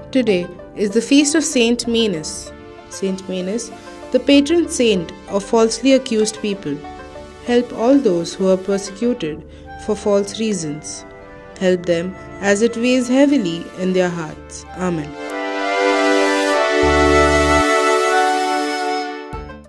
Today is the feast of Saint Manus. Saint Manus, the patron saint of falsely accused people. Help all those who are persecuted for false reasons. Help them as it weighs heavily in their hearts. Amen.